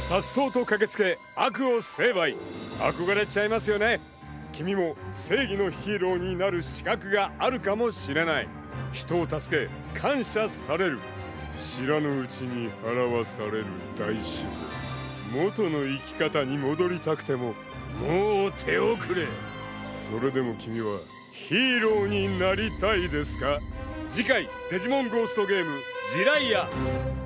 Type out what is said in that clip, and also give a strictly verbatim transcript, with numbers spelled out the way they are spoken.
颯爽と駆けつけ悪を成敗。憧れちゃいますよね。君も正義のヒーローになる資格があるかもしれない。人を助け感謝される。知らぬうちに払わされる代償。元の生き方に戻りたくてももう手遅れ。それでも君はヒーローになりたいですか？次回デジモンゴーストゲームジライア。